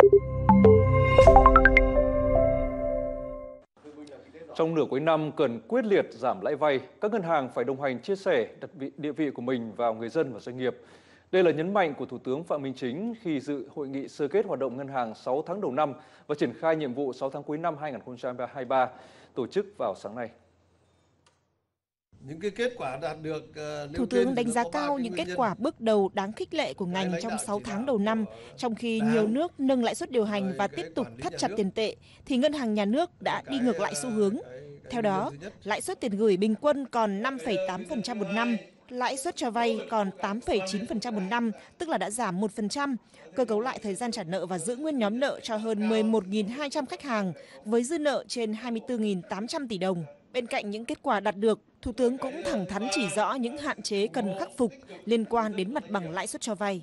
Trong nửa cuối năm cần quyết liệt giảm lãi vay, các ngân hàng phải đồng hành chia sẻ đặt địa vị của mình vào người dân và doanh nghiệp. Đây là nhấn mạnh của Thủ tướng Phạm Minh Chính khi dự hội nghị sơ kết hoạt động ngân hàng 6 tháng đầu năm và triển khai nhiệm vụ 6 tháng cuối năm 2023 tổ chức vào sáng nay. Những cái kết quả đạt được, Thủ tướng đánh giá cao những kết quả bước đầu đáng khích lệ của ngành trong 6 tháng đầu năm, trong khi nhiều nước nâng lãi suất điều hành và tiếp tục thắt chặt tiền tệ, thì ngân hàng nhà nước đã đi ngược lại xu hướng. Theo đó, lãi suất tiền gửi bình quân còn 5,8% một năm, lãi suất cho vay còn 8,9% một năm, tức là đã giảm 1%, cơ cấu lại thời gian trả nợ và giữ nguyên nhóm nợ cho hơn 11.200 khách hàng, với dư nợ trên 24.800 tỷ đồng. Bên cạnh những kết quả đạt được, Thủ tướng cũng thẳng thắn chỉ rõ những hạn chế cần khắc phục liên quan đến mặt bằng lãi suất cho vay.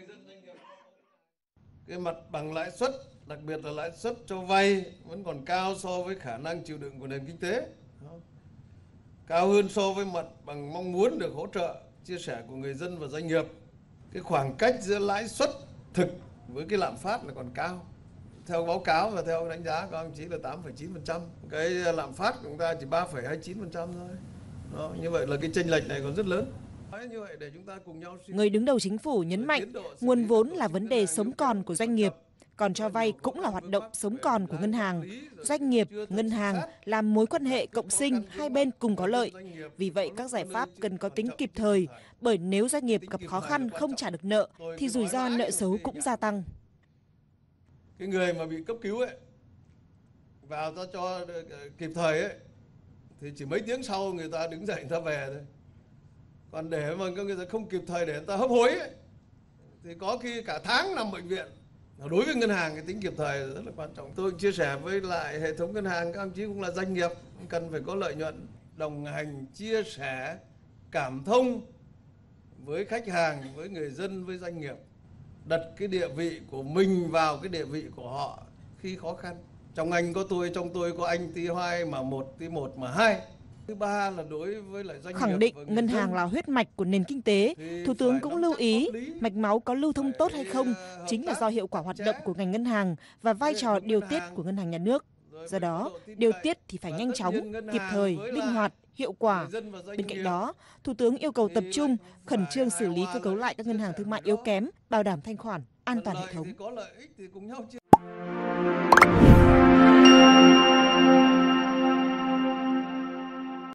Cái mặt bằng lãi suất, đặc biệt là lãi suất cho vay vẫn còn cao so với khả năng chịu đựng của nền kinh tế. Cao hơn so với mặt bằng mong muốn được hỗ trợ, chia sẻ của người dân và doanh nghiệp. Cái khoảng cách giữa lãi suất thực với cái lạm phát là còn cao. Theo báo cáo và theo đánh giá của các ông chí là 8,9%. Cái lạm phát của chúng ta chỉ 3,29% thôi. Đó, như vậy là cái chênh lệch này còn rất lớn. Như vậy để chúng ta cùng nhau Người đứng đầu chính phủ nhấn mạnh nguồn vốn là vấn đề sống còn của doanh nghiệp, còn cho vay cũng là hoạt động sống còn của ngân hàng. Doanh nghiệp, ngân hàng là mối quan hệ cộng sinh, hai bên cùng có lợi. Vì vậy các giải pháp cần có tính kịp thời, bởi nếu doanh nghiệp gặp khó khăn không trả được nợ thì rủi ro nợ xấu cũng gia tăng. Cái người mà bị cấp cứu ấy, vào ta cho kịp thời ấy, thì chỉ mấy tiếng sau người ta đứng dậy người ta về thôi. Còn để mà người ta không kịp thời để người ta hấp hối ấy, thì có khi cả tháng nằm bệnh viện. Đối với ngân hàng cái tính kịp thời rất là quan trọng. Tôi chia sẻ với lại hệ thống ngân hàng, các ông chí cũng là doanh nghiệp, cần phải có lợi nhuận, đồng hành, chia sẻ, cảm thông với khách hàng, với người dân, với doanh nghiệp. Đặt cái địa vị của mình vào cái địa vị của họ khi khó khăn. Trong anh có tôi, trong tôi có anh, tí hai mà một, tí một mà hai. Thứ ba là đối với lại doanh nghiệp. Khẳng định ngân hàng là huyết mạch của nền kinh tế, Thủ tướng cũng lưu ý mạch máu có lưu thông tốt hay không chính là do hiệu quả hoạt động của ngành ngân hàng và vai trò điều tiết của ngân hàng nhà nước. Do đó, điều tiết thì phải nhanh chóng, kịp thời, linh hoạt, hiệu quả. Bên cạnh đó, Thủ tướng yêu cầu tập trung, khẩn trương xử lý cơ cấu lại các ngân hàng thương mại yếu kém, bảo đảm thanh khoản, an toàn hệ thống.